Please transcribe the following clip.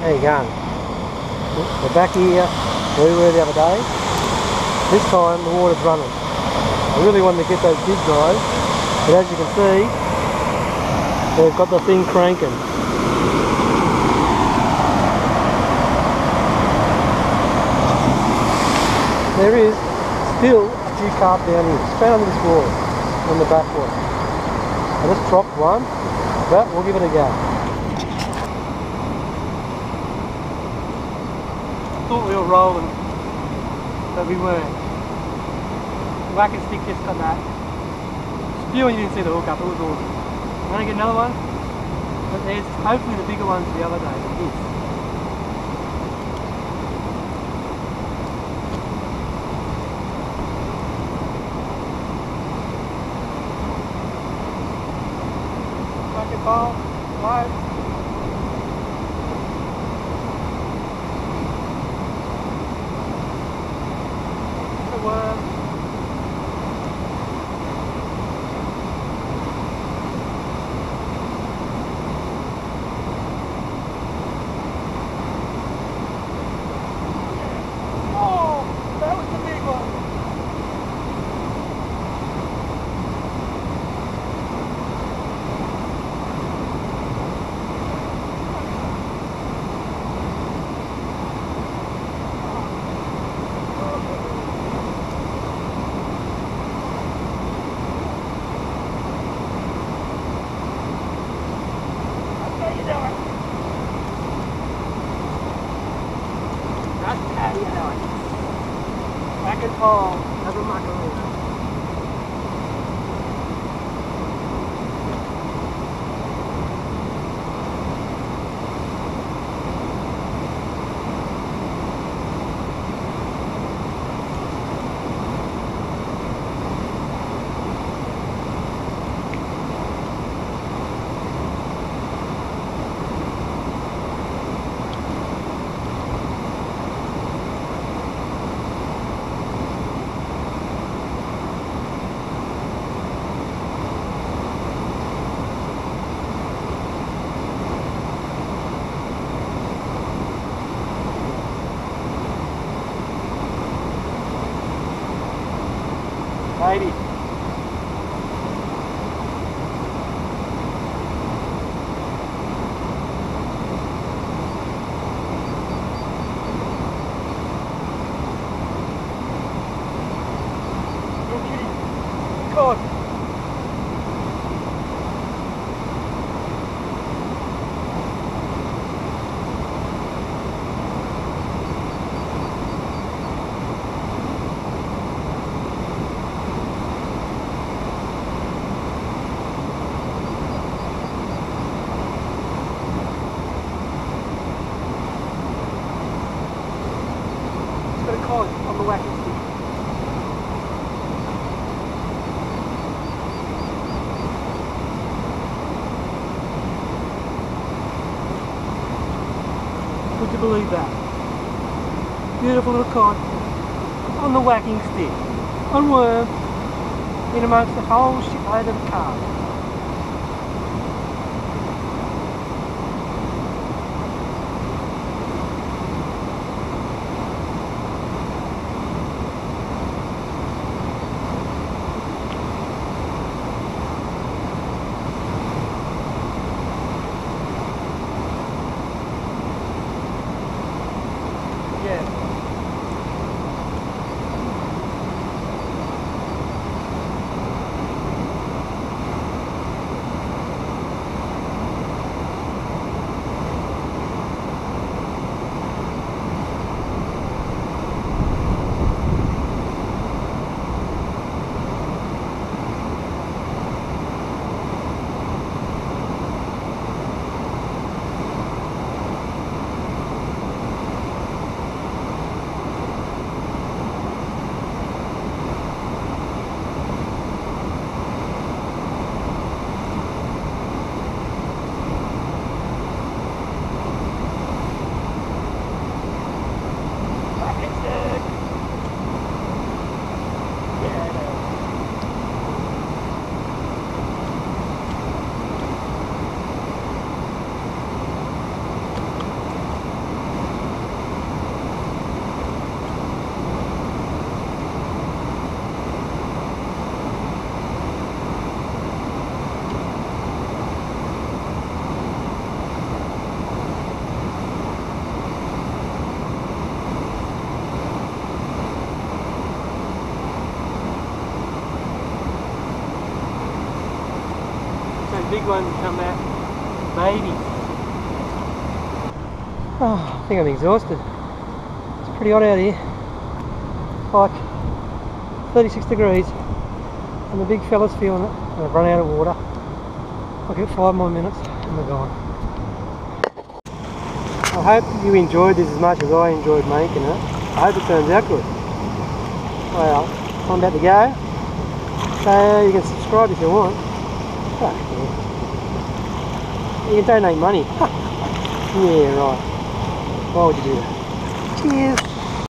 How you going? We're back here where we were the other day. This time the water's running. I really wanted to get those big guys, but as you can see, they've got the thing cranking. There is still a few carp down here, straight under this wall, on the back wall. I just dropped one, but we'll give it a go. Thought we were rolling, but we weren't. The whacking stick just got that. Spewing, you didn't see the hook up, it was awesome. I'm going to get another one, but there's hopefully the bigger ones the other day than this. Whacking ball, live. Back and fall, never macaroni. Righty. Caught. On the whacking stick. Would you believe that? Beautiful little cod on the whacking stick, on worm, in amongst the whole shitload of carp. them big ones come out babies. Oh, I think I'm exhausted. It's pretty hot out here. Like 36 degrees. And the big fella's feeling it. And I've run out of water. I'll give it 5 more minutes and we're gone. I hope you enjoyed this as much as I enjoyed making it. I hope it turns out good. Well, I'm about to go. So you can subscribe if you want. Oh, yeah. You can donate money. Yeah, right. Why would you do that? Cheers.